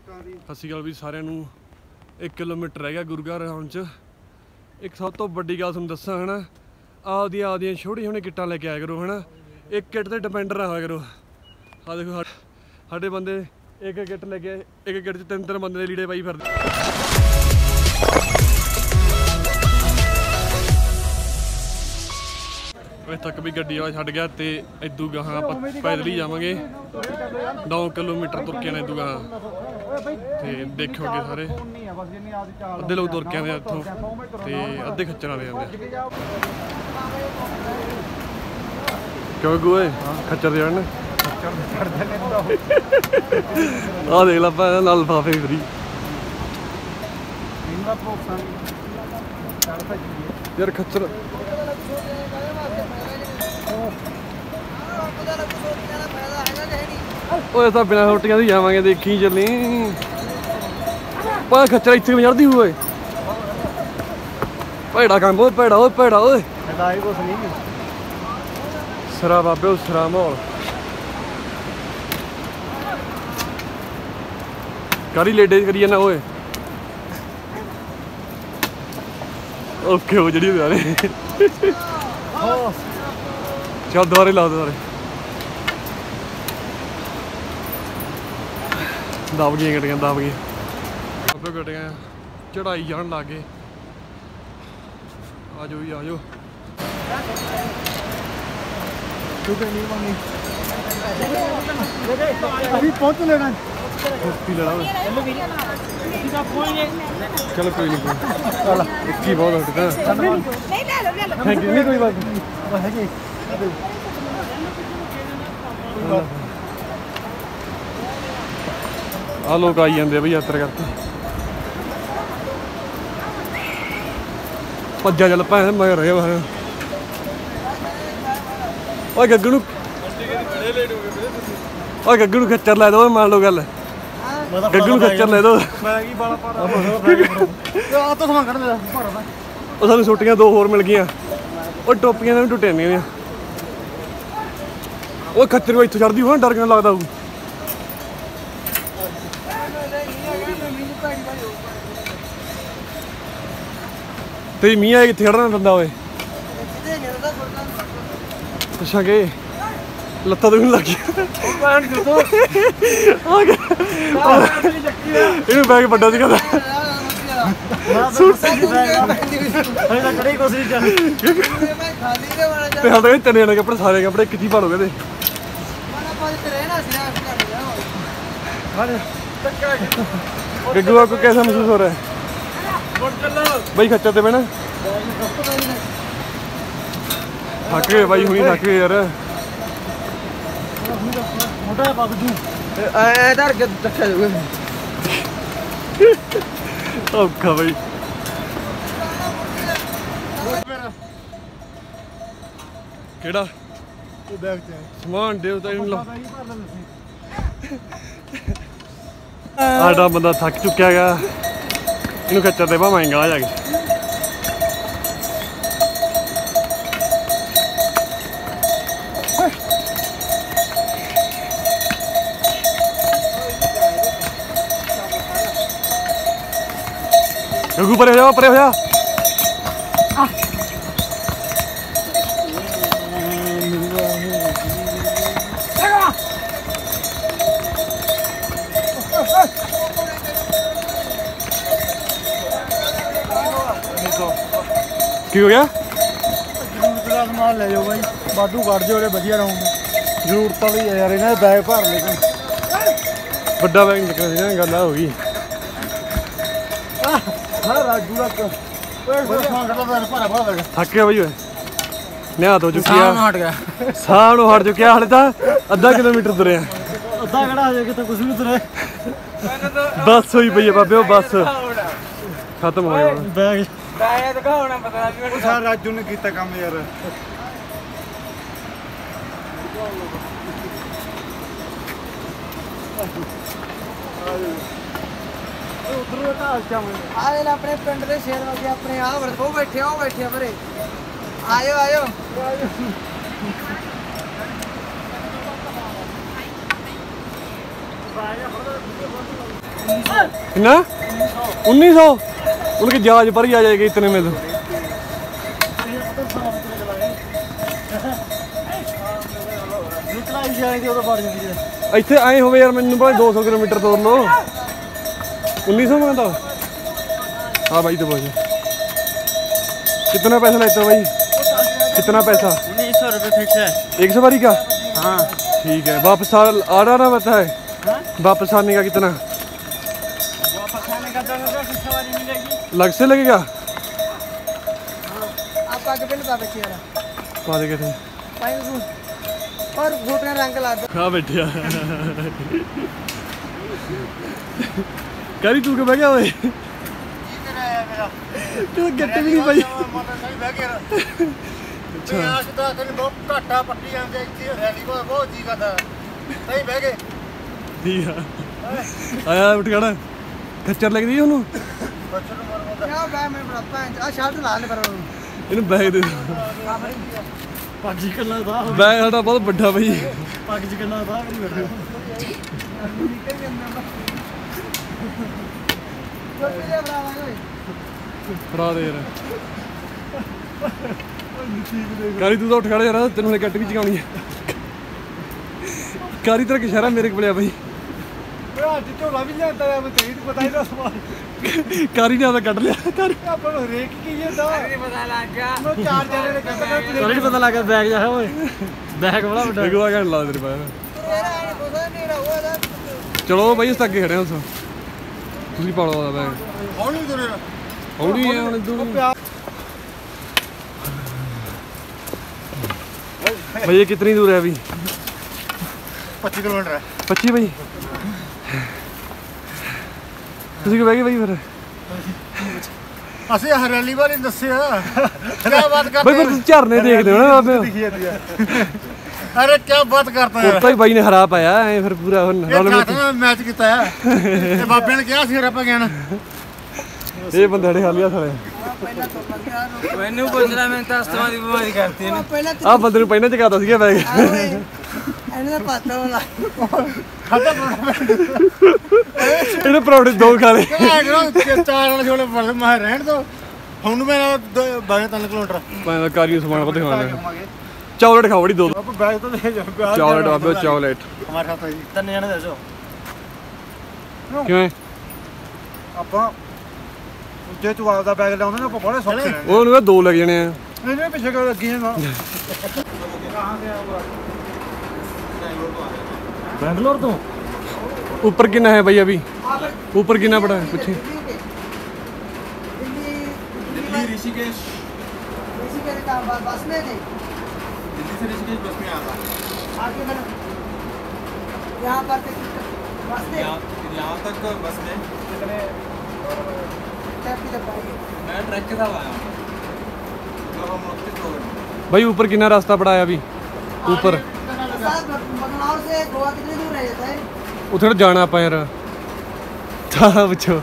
ਸਤਿ ਸ਼੍ਰੀ ਅਕਾਲ ਵੀ ਸਾਰਿਆਂ ਨੂੰ। 1 ਕਿਲੋਮੀਟਰ ਰਹਿ ਗਿਆ ਗੁਰੂਘਰ ਆਉਣ 'ਚ। ਇੱਕ ਸਭ ਤੋਂ ਵੱਡੀ ਗੱਲ ਤੁਹਾਨੂੰ ਦੱਸਾਂ ਹੈ ਨਾ, ਆਪਦੀਆਂ ਛੋਟੀਆਂ ਛੋਟੀਆਂ ਕਿੱਟਾਂ ਲੈ ਕੇ ਆਇਆ ਕਰੋ ਹੈ ਨਾ। ਇੱਕ ਕਿੱਟ 'ਤੇ ਡਿਪੈਂਡ ਨਾ ਹੋਇਆ ਕਰੋ। ਆਹ ਦੇਖੋ ਸਾਡੇ ਬੰਦੇ ਇੱਕ ਕਿੱਟ ਲੈ ਕੇ, ਇੱਕ ਕਿੱਟ 'ਚ 3 ਬੰਦੇ ਦੇ ਲੀੜੇ ਪਾਈ ਫਿਰਦੇ। ਇੱਥੇ ਤੱਕ ਵੀ ਗੱਡੀ ਵਾਲਾ ਛੱਡ ਗਿਆ ਤੇ ਇਦੂ ਗਾਹਾਂ ਆਪਾਂ ਪੈਦਲ ਹੀ ਜਾਵਾਂਗੇ। 9 ਕਿਲੋਮੀਟਰ ਤੁਰ ਕੇ ਨੇ ਇਦੂ ਗਾਹਾਂ ਤੇ ਦੇਖੋਗੇ ਸਾਰੇ ਅੱਧੇ ਲੋਕ ਤੁਰ ਕੇ ਆਉਂਦੇ ਆ ਇੱਥੋਂ ਤੇ ਅੱਧੇ ਖੱਚਰ ਵਾਲੇ ਆਉਂਦੇ। ਕਿਉਂ ਗੋਏ ਖੱਚਰ ਦੇ ਜਾਣ ਆਹ ਦੇਖ ਲਾ ਭੈਣ ਨਾਲ ਲਿਫਾਫੇ ਫਰੀ ਯਾਰ ਖੱਚਰ। ਓਏ ਤਾਂ ਬਿਨਾਂ ਰੋਟੀਆਂ ਦੀ ਜਾਵਾਂਗੇ, ਦੇਖੀ ਚੱਲੀ ਪਾ ਖੱਚਰ ਇੱਥੇ ਵੀ ਚੜਦੀ ਹੋਏ। ਭੈੜਾ ਕੰਮ ਓਏ, ਭੈੜਾ ਓਏ, ਭੈੜਾ ਓਏ ਕੁਛ ਨਹੀਂ ਸਰਾ ਬਾਬੇ ਉਹ ਸਰਾ ਮਾਹੌਲ ਕਾਰੀ ਲੇਡੇ ਕਰੀ ਜਾਂਦਾ ਓਏ। ਓਕੇ ਉਹ ਜਿਹੜੀ ਯਾਰੇ ਚੱਲ ਦੁਬਾਰੇ ਲਾ ਦੁਬਾਰੇ ਦਬ ਗਈਆਂ ਗੱਡੀਆਂ, ਦਬ ਗਈਆਂ ਆਪੇ ਗੱਡੀਆਂ ਚੜਾਈ ਜਾਣ ਲੱਗ ਗਏ। ਆ ਜਾਓ ਜੀ ਆ ਜਾਓ। ਪਹੁੰਚ ਲੈਣਾ चलो कोई नहीं चल इसकी बहुत हटता थैंक यू। नहीं कोई बात नहीं आ लोग आई जाते भाई यात्रा करते भज्जा चल भैन मगर रहे बाहर। ओए गग्गू ओए गग्गू खच्चर लै दो मान लो गल गग्गू खच्चर लै दो। सानू छुट्टियां 2 होर मिल गई और टोपियां भी टुटे नहीं। वो खच्चर इत्थों चढ़दी हो डर कितना लगता हो। तेरी मीं आए कितने खड़ना बंदा होए अच्छा के लत्ता तो नहीं लग गया बैग बड़ा सी कहता चने जाने कपड़े सारे कपड़े एक ही भाड़ो गए। गग्गू आपको कैसा महसूस हो रहा है भाई खच्चर ते बहना? थक गए भाई, हुई थक गए यार। औखा भाई केड़ा समान दे साडा बंदा थक चुक्या है, इनू खच्चर ते भावेंगा आ जाके। गग्गू परे हो जा, परे हो जा। की हो गया? समान ले जाओ भाई, वाधू कट जो वधिया रहूंगा। जरूरत वाली है यार, इन्हें बैग भर ले बड़ा बैग निकल गल हो गई। थक गया भाई निहात हो चुकी है, साह हट चुकिया। हाले तो अद्धा किलोमीटर तुरे कुछ भी तुरे बस हुई पई है बाबे, बस खत्म हो गया। राजू ने किया काम यार। अपने पिंड के शेर वगे अपने वो बैठे परे आयो आयो। कितना 1900 उनकी जहाज पर ही आ जाएगी इतने में तो। ਇੱਥੇ ਆਏ ਹੋਵੇ ਯਾਰ ਮੈਨੂੰ ਭਾਵੇਂ 200 ਕਿਲੋਮੀटर ਤੋਰ ਲੋ 1900 में तो। हाँ भाई तो भाई कितना पैसा लेते हो भाई? कितना पैसा? 1900 रुपये फिक्स है। 1 सवारी का? हाँ ठीक है। वापस आना पता है? वापस आने का कितना? वापस आने का 10,000 की सवारी मिलेगी। लग से लगेगा? आप आगे पहले पा बैठिए पा देगा थे और घूटने रंग ला दो। हाँ बैठिया करी तू के बह गया भाई तू गट्टे भी नहीं पाई। अच्छा आज तो तन बहुत घाटा पट्टी आंदे इत्थे रैली बहुत जी करदा सही बह गए ठीक है आया उठ खड़ा खच्चर लग दी ਉਹਨੂੰ क्या बैग में बड़ा आ शर्ट ला ले पर ਇਹਨੂੰ ਬੈਗ ਦੇ पग जी करना था ਬੈਗ ਸਾਡਾ ਬਹੁਤ ਵੱਡਾ ਭਾਈ पग जी करना था मेरी बैठे ਫੜਾ ਦੇ ਯਾਰ ਕਾਰੀ ਤੂੰ ਤਾਂ ਉੱਠ ਖੜਾ ਯਾਰ ਤੈਨੂੰ ਹਲੇ ਕੱਟ ਵੀ ਚਕਾਉਣੀ ਹੈ ਕਾਰੀ ਤੇਰਾ ਇਸ਼ਾਰਾ ਮੇਰੇ ਕੋਲ ਆ ਭਾਈ ਅੱਜ ਝੋਲਾ ਵੀ ਲਿਆਂਦਾ ਆ ਮੈਂ ਤੇਰੀ ਪਤਾ ਹੀ ਨਾ ਸਮਾਨ ਕਾਰੀ ਨੇ ਆਦਾ ਕੱਢ ਲਿਆ ਕਾਰੀ ਆਪਾਂ ਨੂੰ ਰੇਕ ਕੀ ਜਾਂਦਾ ਨਹੀਂ ਪਤਾ ਲੱਗ ਗਿਆ ਮੈਂ 4 ਜਣੇ ਨੇ ਕੱਢਣਾ ਨਹੀਂ ਪਤਾ ਲੱਗਾ ਬੈਗ ਜਾ ਓਏ ਬੈਗ ਬੜਾ ਵੱਡਾ ਗਵਾ ਘੰਟਾ ਲਾ ਤੇਰੇ ਪਾਇਆ ਚਲੋ ਭਾਈ ਇਸ ਤੱਕ ਅੱਗੇ ਖੜੇ ਹਾਂ ਤੁਸੀਂ ਪਾ ਲਓ ਉਹਦਾ ਬੈਗ ਹੌਲੀ ਤੁਰੇ ਹੌਲੀ ਹੈ ਹੁਣ ਇਦੋਂ भाई ये कितनी दूर है अभी? 25 किलोमीटर है 25 भाई ਤੁਸੀਂ ਕਿ ਬਹਿ ਗਏ ਭਾਈ ਫਿਰ ਅਸੀਂ ਹਰਿਆਲੀ ਵਾਲੀ ਦੱਸਿਆ ਕੀ ਬਾਤ ਕਰਦੇ ਭਾਈ ਫਿਰ ਤੁਸੀਂ ਝਰਨੇ ਦੇਖਦੇ ਹੋ ਨਾ ਬਾਬੇ अरे क्या बात करता है ਕੁਰਤਾ ਹੀ ਬਾਈ ਨੇ ਹਰਾ ਪਾਇਆ ਐ ਫਿਰ ਪੂਰਾ ਹੁਣ मैच किया है ते बाबे ने क्या सी ਆਪਾਂ ਕਹਿਣਾ ਇਹ ਬੰਦੇ ਸਾਡੇ ਹਾਲੀਆ ਸਾਲੇ ਮੈਨੂੰ ਪੁੱਛਣਾ ਮੈਂ ਤਾਂ ਅਸਥਮਾ ਦੀ ਬਿਮਾਰੀ ਕਰਤੀ ਨੇ ਆ ਬੰਦੇ ਨੂੰ ਪਹਿਲਾਂ ਚਕਾਤਾ ਸੀਗਾ ਬੈਗ ਇਹਨੇ ਦਾ ਪਤਾ ਹੋਣਾ ਖਾਦਾ ਇਹਨੇ ਪਰੌਂਠੇ ਦੋ ਖਾ ਲਏ ਚਾਰ ਵਾਲੇ ਛੋਲੇ ਫੜ ਮੈਂ ਰਹਿਣ ਦੋ ਹੁਣ ਮੇਰਾ 12 ਕਿਲੋਮੀਟਰ ਮੈਂ ਕਾਰੀਓ ਸਮਾਨ ਪਤਾ ਖਾਣਾ ਚੌਕਲੇਟ ਖਾਓ ਬੜੀ ਦੋ ਆਪਾਂ ਬੈਗ ਤਾਂ ਲੈ ਜਾ ਚੌਕਲੇਟ ਬਾਬੇ ਚੌਕਲੇਟ ਹਮਾਰੇ ਸਾਥ ਜੀ ਤਿੰਨ ਜਣੇ ਦੇ ਜੋ ਕਿਵੇਂ ਆਪਾਂ ਜੇ ਤੂੰ ਆਪਦਾ ਬੈਗ ਲਾਉਂਦਾ ਨਾ ਆਪਾਂ ਬੜੇ ਸੌਖੇ ਨੇ ਉਹਨੂੰ ਦੋ ਲੱਗ ਜਾਣੇ ਆ ਇਹਨੇ ਪਿੱਛੇ ਕਰ ਲੱਗੀ ਨਾ बैंगलोर तो ऊपर कितना है भैया अभी ऊपर कितना पड़ा है कुछ दिल्ली ऋषिकेश का बस में नहीं दिल्ली से ऋषिकेश बस में आता आगे मैंने यहाँ पर बस में यहाँ तक बस में कितने मैं ट्रैक के साथ आया मतलब हम 29 लोग भाई ऊपर कितना रास्ता पड़ा है अभी ऊपर बंगलौर से गोवा कितनी दूर है उधर जाना ਆਪਾਂ ਯਾਰ ਤਾਂ ਪੁੱਛੋ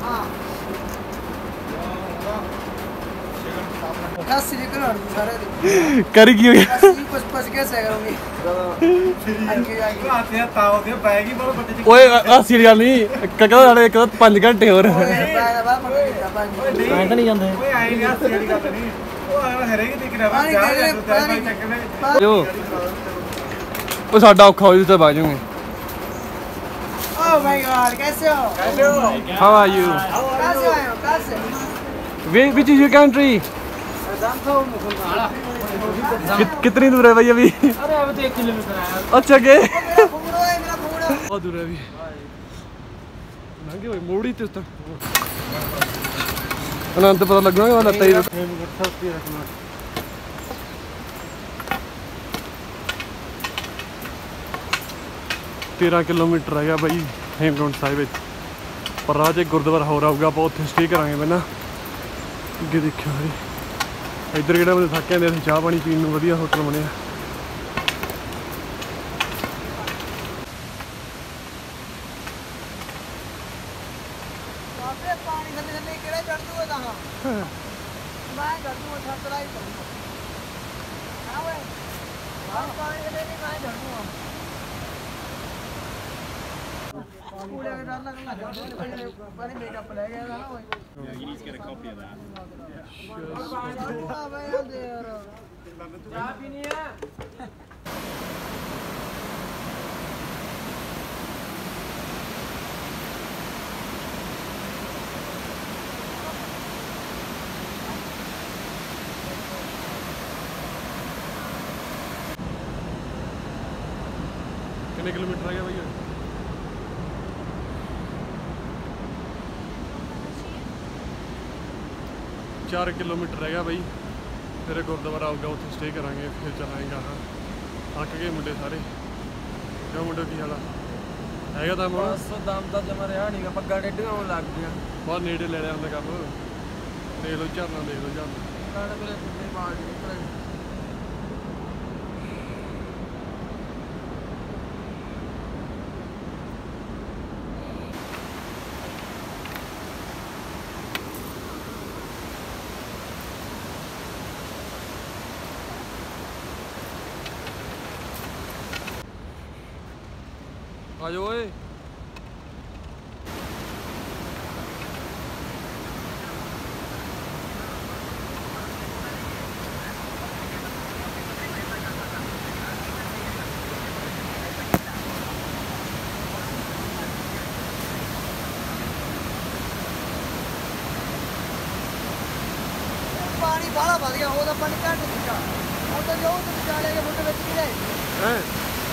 ਕਰੀ ਕੀ ਹੋ ਗਿਆ ਓਏ ਹਾਸੀ ਵਾਲੀ ਗੱਲ ਨਹੀਂ ਕਹਿੰਦਾ ਸਾਡੇ ਇੱਕ 5 ਘੰਟੇ ਹੋਰ ਐਂ ਤਾਂ ਨਹੀਂ ਜਾਂਦੇ ਓਏ ਐਂ ਨਹੀਂ ਹਾਸੀ ਵਾਲੀ ਗੱਲ ਨਹੀਂ ਉਹ ਹਰੇਕ ਦਿਖ ਰਿਹਾ ਵਾ ਜੋ ਉਹ ਸਾਡਾ ਔਖਾ ਹੋ ਜੂ ਤਾਂ ਬਾਜੂਗੇ Oh my God, कैसे हो? कैसे हो? How are you? कहाँ से आए हो? कहाँ से? Which is your country? कितनी दूर है भाई अभी? अरे अभी तो 1 किलोमीटर आया। अच्छा के? मेरा घुंगरू है, मेरा घुंगरू। बहुत दूर है अभी। लंघे भाई मोड़ी ते उस तक। अनंत पता लगना है वाला तई। 13 किलोमीटर है भाई हेमकुंड साहिब पर राह च गुरुद्वारा होर आऊगा आप उत्थे स्टे करांगे पहला अगे देखियो भाई इधर किहड़ा बंदे थक जांदे चाह पानी पीण नूं वधिया होटल बनिया कूड़े के डर लगने लगा पानी मेकअप ले गया था ना वो Yeah, you need to get a copy of that. हां भाई दे यार चाय पीनी है कितने किलोमीटर रह गया भैया 4 किलोमीटर रह गया भाई फिर गुरुद्वारा आऊगा उत्थे स्टे करांगे फिर चलाएंगे हाँ थक गए मुंडे सारे क्यों मुंडे की हाल हैगा दम ਹੁਣ बस दम तो जमा रहा नहीं पग्गा डेडियां होने लग गया बहुत नेड़े ले लिया ਹੁੰਦਾ ਕੰਮ देख लो झरना देख लो झरना गाने कोले कुत्ते मार निकले आ जाओ ओए पानी बाला भर गया वो तो पानी घट सीगा वो तो जो विचाले के मुंडे विच की रहे हैं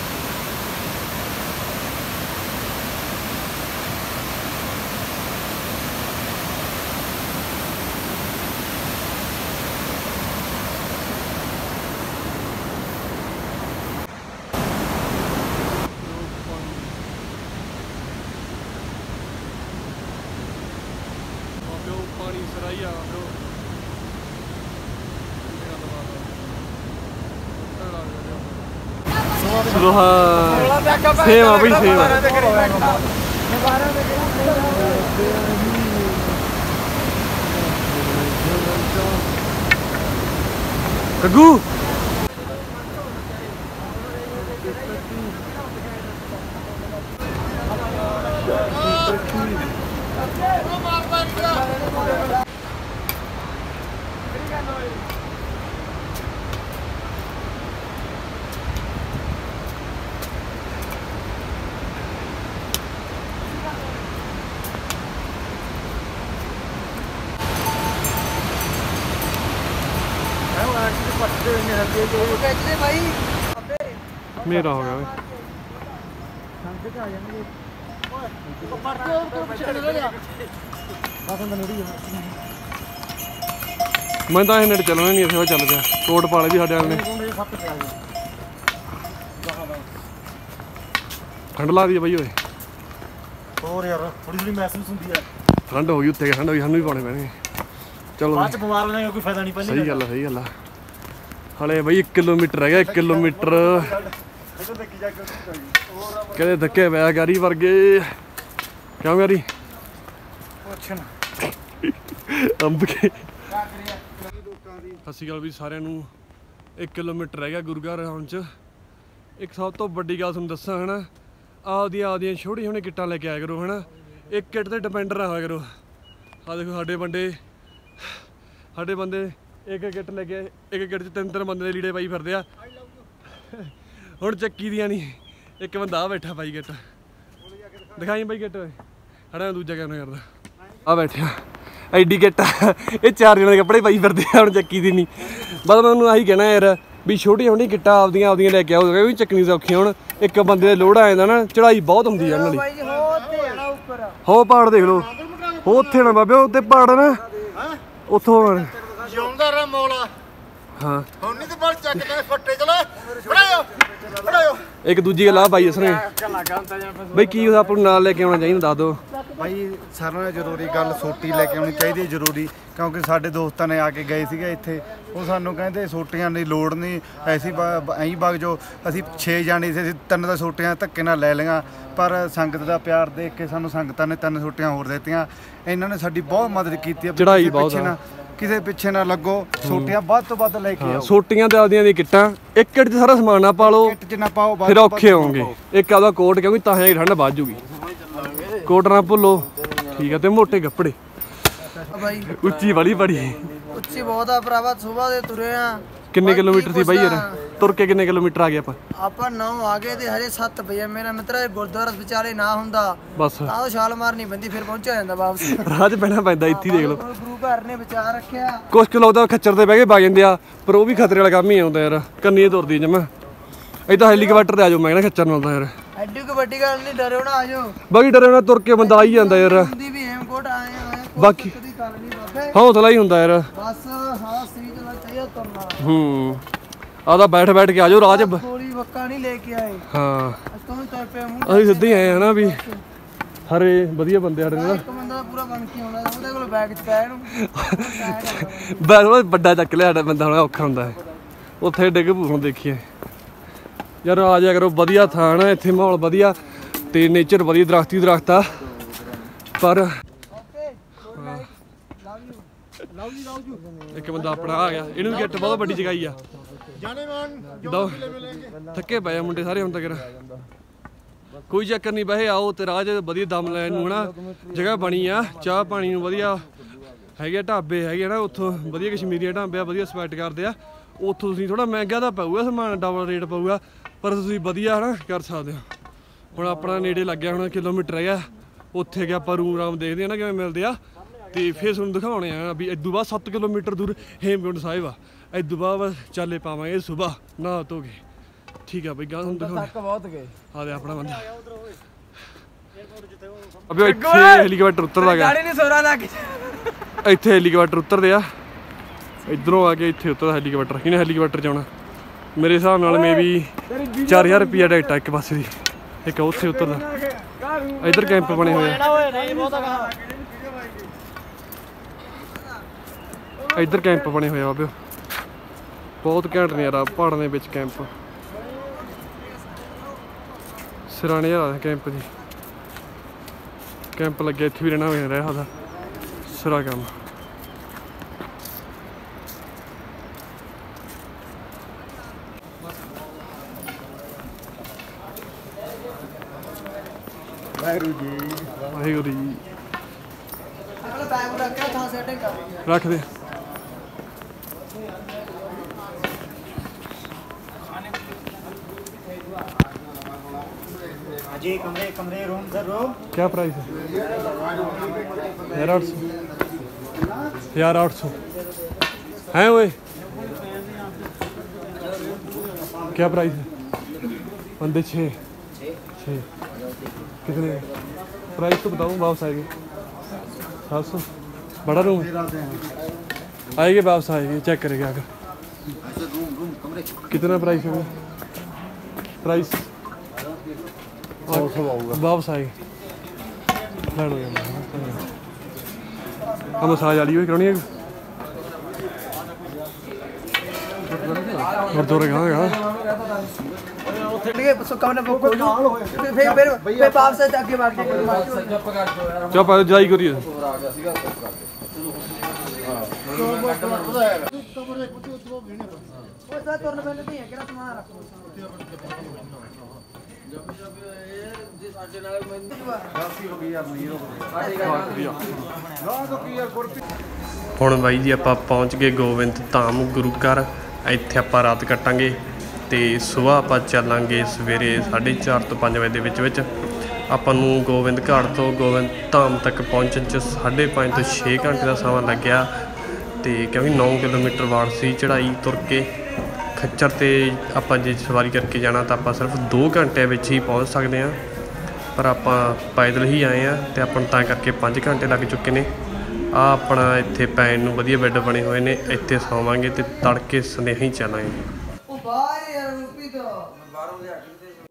पानी सराई आ ब्रो सेम आ भाई सेम कग्गू बेचते भाई मेरा हो गया संग आ जाएंगे पड़ते हो तो पीछे चले जा बस अंदर नहीं मैं ਤਾਂ ਇਹ ਨੇੜੇ ਚੱਲਣਾ ਨਹੀਂ ਇੱਥੇ ਚੱਲ ਪਿਆ ਕੋਟ ਪਾਲੇ ਵੀ ਸਾਡੇ ਵਾਲੇ ਨੇ ਠੰਡ ਲੱਗਦੀ ਹੈ ਬਾਈ ਓਏ ਹੋਰ ਯਾਰ ਥੋੜੀ ਥੋੜੀ ਮਹਿਸੂਸ ਹੁੰਦੀ ਹੈ ਠੰਡ ਹੋ ਗਈ ਉੱਤੇ ਠੰਡ ਹੋਈ ਸਾਨੂੰ ਵੀ ਪਾਉਣੇ ਪੈਣਗੇ ਚਲੋ ਬਾਅਦ ਚ ਬਿਮਾਰ ਲੈਣੇ ਕੋਈ ਫਾਇਦਾ ਨਹੀਂ ਪਹਿਲੇ ਸਹੀ ਗੱਲ ਆ ਹਲੇ ਬਾਈ 1 ਕਿਲੋਮੀਟਰ ਰਹਿ ਗਿਆ 1 ਕਿਲੋਮੀਟਰ ਕਹਿੰਦੇ ਧੱਕੇ ਪਿਆ ਗਾਰੀ ਵਰਗੇ ਕਿਉਂ ਗਾਰੀ ਪੁੱਛਣ ਅੰਬ ਕੇ ਸਤਿ ਸ਼੍ਰੀ ਅਕਾਲ ਵੀ ਸਾਰਿਆਂ ਨੂੰ 1 ਕਿਲੋਮੀਟਰ ਰਹਿ ਗਿਆ ਗੁਰੂ ਘਰ ਆਉਣ ਚ ਇੱਕ ਸਭ ਤੋਂ ਵੱਡੀ ਗੱਲ ਤੁਹਾਨੂੰ ਦੱਸਾਂ ਹਨਾ ਆਪਦੀਆਂ ਛੋਟੀਆਂ ਛੋਟੀਆਂ ਕਿੱਟਾਂ ਲੈ ਕੇ ਆਇਆ ਕਰੋ ਹਨਾ ਇੱਕ ਕਿੱਟ ਤੇ ਡਿਪੈਂਡ ਨਾ ਹੋਇਆ ਕਰੋ ਆ ਦੇਖੋ ਸਾਡੇ ਬੰਦੇ ਇੱਕ ਕਿੱਟ ਲੈ ਕੇ ਇੱਕ ਕਿੱਟ 'ਚ ਤਿੰਨ ਬੰਦੇ ਦੇ ਲੀੜੇ ਪਾਈ ਫਿਰਦੇ ਆ ਹੁਣ ਚੱਕੀ ਦੀਆਂ ਨਹੀਂ ਇੱਕ ਬੰਦਾ ਆ ਬੈਠਾ ਪਾਈ ਕਿੱਟ ਦਿਖਾਈ ਬਾਈ ਕਿੱਟ ਹੜਾ ਦੂਜਾ ਕਿਉਂ ਕਰਦਾ ਆ ਬੈਠਿਆ ਐਡੀ ਕਿੱਟ ਇਹ 4 ਜਣੇ ਦੇ ਕੱਪੜੇ ਪਾਈ ਫਿਰਦੇ ਆ ਹੁਣ ਚੱਕੀ ਦੀ ਨਹੀਂ ਬਸ ਮੈਂ ਉਹਨੂੰ ਆਹੀ ਕਹਿਣਾ ਯਾਰ ਵੀ ਛੋਟੀਆਂ ਕਿੱਟਾਂ ਆਪਦੀਆਂ ਲੈ ਕੇ ਆਓ ਵੀ ਚੱਕਣੀ ਸੌਖੀ ਹੁਣ ਇੱਕ ਬੰਦੇ ਦੇ ਲੋੜ ਆ ਜਾਂਦਾ ਨਾ ਚੜਾਈ ਬਹੁਤ ਹੁੰਦੀ ਆ ਇਹਨਾਂ ਦੀ ਹੋ ਪਹਾੜ ਦੇਖ ਲਓ ਹੋ ਉੱਥੇ ਨਾ ਬਾਬੇ ਉੱਤੇ ਪਹਾੜ ਨਾ ਉੱਥੋਂ ਜਿਉਂਦਾ ਰ ਮੌਲਾ ਹਾਂ ਹੁਣ ਨਹੀਂ ਤੇ ਬੜ ਚੱਕਦੇ ਫੱਟੇ ਚਲੋ ਫੜਾਇਓ ਇੱਕ ਦੂਜੀ ਗੱਲ ਆ ਬਾਈ ਇਸਨੇ ਬਈ ਕੀ ਆਪਾਂ ਨੂੰ ਨਾਲ ਲੈ ਕੇ ਆਉਣਾ ਚਾਹੀਦਾ ਦੱਸ ਦਿਓ ਭਾਈ ਸਾਰਿਆਂ ਨਾਲੋਂ ਜ਼ਰੂਰੀ ਗੱਲ ਸੋਟੀ ਲੈ ਕੇ ਆਉਣੀ ਚਾਹੀਦੀ ਹੈ ਜ਼ਰੂਰੀ ਕਿਉਂਕਿ ਸਾਡੇ ਦੋਸਤਾਂ ਨੇ ਆ ਕੇ ਗਏ ਸੀਗੇ ਇੱਥੇ ਉਹ ਸਾਨੂੰ ਕਹਿੰਦੇ ਸੋਟੀਆਂ ਦੀ ਲੋੜ ਨਹੀਂ ਐਸੀ ਐਂ ਵਗ ਜੋ ਅਸੀਂ 6 ਜਾਣੇ ਸੀ ਅਸੀਂ 3 ਤਾਂ ਸੋਟੀਆਂ ਧੱਕੇ ਨਾਲ ਲੈ ਲਈਆਂ ਪਰ ਸੰਗਤ ਦਾ ਪਿਆਰ ਦੇਖ ਕੇ ਸਾਨੂੰ ਸੰਗਤਾਂ ਨੇ 3 ਸੋਟੀਆਂ ਹੋਰ ਦਿੱਤੀਆਂ ਇਹਨਾਂ ਨੇ ਸਾਡੀ ਬਹੁਤ ਮਦਦ ਕੀਤੀ ਹੈ ਚੜਾਈ ਬਹੁਤ ਆ ਕਿਸੇ ਪਿੱਛੇ ਨਾ ਲੱਗੋ ਸੋਟੀਆਂ ਵੱਧ ਤੋਂ ਵੱਧ ਲੈ ਕੇ ਆਓ ਸੋਟੀਆਂ ਤੇ ਆਪਦੀਆਂ ਦੀ ਕਿੱਟਾਂ ਇੱਕ ਕਿੱਟ 'ਚ ਸਾਰਾ ਸਮਾਨ ਨਾ ਪਾ ਲਓ ਕਿੱਟ 'ਚ ਨਾ ਪਾਓ ਫਿਰ ਔਖੇ ਹੋਵੋਗੇ ਇੱਕ ਆਪਦਾ ਕੋਟ ਕਿਉਂਕਿ ਤਾਂ ਹੀ ਠੰਡ ਵੱਧ ਜੂਗੀ ਕੋਟ ਨਾ ਭੁੱਲੋ ਠੀਕ ਆ ਤੇ ਮੋਟੇ ਕੱਪੜੇ ਬਾਈ ਉੱਚੀ ਵਾਲੀ ਬੜੀ ਉੱਚੀ ਬਹੁਤ ਆ ਭਰਾਵਾ ਸੁਬਾਹ ਦੇ ਤੁਰੇ ਆ ਕਿੰਨੇ ਕਿਲੋਮੀਟਰ ਸੀ ਬਾਈ ਯਾਰ ਤੁਰ ਕੇ ਕਿੰਨੇ ਕਿਲੋਮੀਟਰ ਆ ਗਏ ਆਪਾਂ 9 ਆ ਗਏ ਤੇ ਹਜੇ 7 ਵਜੇ ਮੇਰਾ ਮਿੱਤਰ ਗੁਰਦੁਆਰਾ ਵਿਚਾਲੇ ਨਾ ਹੁੰਦਾ ਬਸ ਤਾਂ ਉਹ ਛਾਲ ਮਾਰਨੀ ਪੈਂਦੀ ਫਿਰ ਪਹੁੰਚਿਆ ਜਾਂਦਾ ਵਾਪਸ ਰਾਹ 'ਚ ਬਹਿਣਾ ਪੈਂਦਾ ਇੱਥੇ ਦੇਖ ਲਓ ਗੁਰੂ ਘਰ ਨੇ ਵਿਚਾਰ ਰੱਖਿਆ ਕੁਛ ਕੁ ਲੋਕ ਤਾਂ ਖੱਚਰ ਤੇ ਬਹਿ ਕੇ ਵਗ ਜਾਂਦੇ ਆ ਪਰ ਉਹ ਵੀ ਖਤਰੇ ਵਾਲਾ ਕੰਮ ਹੀ ਆਉਂਦਾ ਯਾਰ ਕੰਨੀ ਤੁਰਦੀ ਜਮਾ ਇਹ ਤਾਂ ਹੈਲੀਕਾਪਟਰ ਤੇ ਆ ਜਾਓ ਮੈਂ ਕਹਿੰਦਾ ਖੱਚਰ ਨਾਲ ਤਾਂ ਯਾਰ ਐਡੀ ਕੋ ਵੱਡੀ ਗੱਲ ਨਹੀਂ ਡਰਿਓ ਨਾ ਆਜੋ ਬਾਕੀ ਡਰੇ ਨਾ ਤੁਰ ਕੇ ਬੰਦਾ ਆ ਹੀ ਜਾਂਦਾ ਯਾਰ ਹੁੰਦੀ ਵੀ ਹੇਮਕੋਟ ਆਏ ਆ ਬਾਕੀ ਕਦੀ ਗੱਲ ਨਹੀਂ ਬਾਬੇ ਹੌਸਲਾ ਹੀ ਹੁੰਦਾ ਯਾਰ ਬਸ ਹਾਂ ਸਹੀ ਚਲਾ ਚਾਹੀਦਾ ਤੁਰਨਾ ਆਦਾ ਬੈਠ ਕੇ ਆ ਜਾਓ ਰਾਹ 'ਚ ਗੋਲੀ ਵੱਕਾ ਨਹੀਂ ਲੈ ਕੇ ਆਏ ਹਾਂ ਅਸਤੋਂ ਤੁਰ ਪਏ ਮੂੰਹ ਅਸੀਂ ਸਿੱਧੇ ਆਏ ਹਨਾ ਵੀ ਹਰੇ ਵਧੀਆ ਬੰਦੇ ਸਾਡੇ ਨਾਲ ਇੱਕ ਬੰਦਾ ਪੂਰਾ ਬਣ ਕੇ ਆਉਣਾ ਉਹਦੇ ਕੋਲ ਬੈਗ ਚ ਪੈ ਇਹਨੂੰ ਬਸ ਵੱਡਾ ਚੱਕ ਲਿਆ ਸਾਡਾ ਬੰਦਾ ਹੁਣ ਔਖਾ ਹੁੰਦਾ ਹੈ ਉੱਥੇ ਡਿੱਗ ਪੂ ਹੁਣ ਦੇਖੀਏ ਯਾਰ ਆ ਜਾ ਕਰੋ ਵਧੀਆ ਥਾਂ ਨਾ ਇੱਥੇ ਮਾਹੌਲ ਵਧੀਆ ਤੇ ਨੇਚਰ ਵਧੀਆ ਦਰਖਤ ਆ ਪਰ ਇੱਕ ਬੰਦਾ ਆਪਣਾ ਆ ਗਿਆ ਇਹਨੂੰ ਵੀ ਗਿੱਟ ਬਹੁਤ ਵੱਡੀ ਜਗਾਈ ਆ ਥੱਕੇ ਪਏ ਆ ਮੁੰਡੇ ਸਾਰੇ ਹੁਣ ਤੱਕ ਕੋਈ ਚੱਕਰ ਨਹੀਂ ਬਹਿ ਆਓ ਤੇ ਰਾਹ 'ਚ ਵਧੀਆ ਦਮ ਲੈਣ ਨੂੰ ਹਨਾ ਜਗ੍ਹਾ ਬਣੀ ਆ ਚਾਹ ਪਾਣੀ ਨੂੰ ਵਧੀਆ ਹੈਗੇ ਢਾਬੇ ਹੈਗੇ ਨਾ ਉੱਥੋਂ ਵਧੀਆ ਕਸ਼ਮੀਰੀ ਢਾਬੇ ਆ ਵਧੀਆ ਸਪੈਕਟ ਕਰਦੇ ਆ ਉੱਥੋਂ ਤੁਸੀਂ ਥੋੜਾ ਮਹਿੰਗਾ ਤਾਂ ਪਊਗਾ ਸਮਾਨ ਡਬਲ ਰੇਟ ਪਊਗਾ ਪਰ ਤੁਸੀਂ ਵਧੀਆ ਹਨਾ ਕਰ ਸਕਦੇ ਹੋ ਹੁਣ ਆਪਣਾ ਨੇੜੇ ਲੱਗਿਆ ਹੁਣ ਕਿਲੋਮੀਟਰ ਹੈਗਾ ਉੱਥੇ ਗਿਆ ਆਪਾਂ ਰੂਮ ਰਾਮ ਦੇਖਦੇ ਆ ਨਾ ਕਿਵੇਂ ਮਿਲਦੇ ਆ ਤੇ ਫਿਰ ਤੁਹਾਨੂੰ ਦਿਖਾਉਣੇ ਆ ਵੀ ਇਦੋਂ ਬਾਅਦ 7 ਕਿਲੋਮੀਟਰ ਦੂਰ ਹੇਮਕੁੰਟ ਸਾਹਿਬ ਆ ਇਦੋਂ ਬਾਅਦ ਚਾਲੇ ਪਾਵਾਂਗੇ ਸੁਬਾਹ ਨਹਾ ਧੋ ਕੇ ਠੀਕ ਆ ਬਈ ਗਾਂ ਤੁਹਾਨੂੰ ਦਿਖਾਉਣੇ ਬਹੁਤ ਗਏ ਆ ਦੇ ਆਪਣਾ ਬੰਦਾ ਅਬੇ ਇੱਥੇ ਹੈਲੀਕਾਪਟਰ ਉਤਰਦਾ ਗਿਆ ਗਾੜੀ ਨਹੀਂ ਸੋਰਾ ਲੱਗ ਇੱਥੇ ਹੈਲੀਕਾਪਟਰ ਉਤਰਦੇ ਆ ਇਧਰੋਂ ਆ ਕੇ ਇੱਥੇ ਉਤਰਦਾ ਹੈਲੀਕਾਪਟਰ ਇਹਨੇ ਹੈਲੀਕਾਪਟਰ 'ਚ ਆਉਣਾ ਮੇਰੇ ਹਿਸਾਬ ਨਾਲ ਮੇਬੀ 4000 ਰੁਪਿਆ ਟਿਕਟ ਆ ਇੱਕ ਪਾਸੇ ਦੀ ਇੱਕ ਉੱਥੇ ਉਤਰਦਾ ਇੱਧਰ ਕੈਂਪ ਬਣੇ ਹੋਏ ਆ ਇੱਧਰ ਕੈਂਪ ਬਣੇ ਹੋਏ ਆ ਬਾਬਿਓ ਬਹੁਤ ਘੈਂਟ ਨਜ਼ਾਰਾ ਪਹਾੜਾਂ ਦੇ ਵਿੱਚ ਕੈਂਪ ਸਿਰਾਣੇ ਆ ਕੈਂਪ ਜੀ ਕੈਂਪ ਲੱਗਿਆ ਇੱਥੇ ਵੀ ਰਹਿਣਾ ਹੋਇਆ ਰਿਹਾ ਦਾ ਸਿਰਾ ਕੰਮ ਵਾਹਿਗੁਰੂ ਜੀ ਵਾਹਿਗੁਰੂ ਜੀ ਅਗਲਾ ਬੈਗ ਰੱਖ ਕੇ ਥਾਂ ਸੈਟਿੰਗ ਕਰ ਰੱਖ ਦੇ जी कमरे रूम सर रूम क्या प्राइस है यार 800 यार 800 है वो क्या प्राइस है बंदे 6 कितने प्राइस तो बताऊँ वापस आएगी 700 बड़ा रूम आएगी वापस आएगी चेक करेंगे आकर कितना प्राइस होगा प्राइस वापस आएगी लड़ हो हम मसाज वाली हुई करानी है गुरुद्वारे फिर वापस आगे भाग चुप जाई करिए ਹੁਣ ਬਾਈ ਜੀ ਆਪਾਂ ਪਹੁੰਚ ਗਏ ਗੋਬਿੰਦ ਧਾਮ ਗੁਰੂ ਘਰ ਇੱਥੇ ਆਪਾਂ ਰਾਤ ਕੱਟਾਂਗੇ ਤੇ ਸਵੇਰ ਆਪਾਂ ਚੱਲਾਂਗੇ ਸਵੇਰੇ 4:30 ਤੋਂ 5 ਵਜੇ ਦੇ ਵਿੱਚ ਆਪਾਂ ਨੂੰ ਗੋਬਿੰਦ ਘਾਟ ਤੋਂ ਗੋਬਿੰਦ ਧਾਮ ਤੱਕ ਪਹੁੰਚਣ 'ਚ 5.5 ਤੋਂ 6 ਘੰਟੇ ਦਾ ਸਮਾਂ ਲੱਗਿਆ ਤੇ ਕਿਉਂਕਿ 9 ਕਿਲੋਮੀਟਰ ਵਾਰ ਸੀ ਚੜ੍ਹਾਈ ਤੁਰ ਕੇ ਖੱਚਰ ਤੇ ਆਪਾਂ ਜੇ ਸਵਾਰੀ ਕਰਕੇ ਜਾਣਾ ਤਾਂ ਆਪਾਂ ਸਿਰਫ 2 ਘੰਟਿਆਂ ਵਿੱਚ ਹੀ ਪਹੁੰਚ ਸਕਦੇ ਹਾਂ ਪਰ ਆਪਾਂ ਪੈਦਲ ਹੀ ਆਏ ਆ ਤੇ ਆਪਾਂ ਨੂੰ ਤਾਂ ਕਰਕੇ 5 ਘੰਟੇ ਲੱਗ ਚੁੱਕੇ ਨੇ ਆ ਆਪਣਾ ਇੱਥੇ ਪੈਣ ਨੂੰ ਵਧੀਆ ਬੈੱਡ ਬਣੇ ਹੋਏ ਨੇ ਇੱਥੇ ਸੌਵਾਂਗੇ ਤੇ ਤੜਕੇ ਸੁਨੇਹਾ ਹੀ ਚੱਲਾਂਗੇ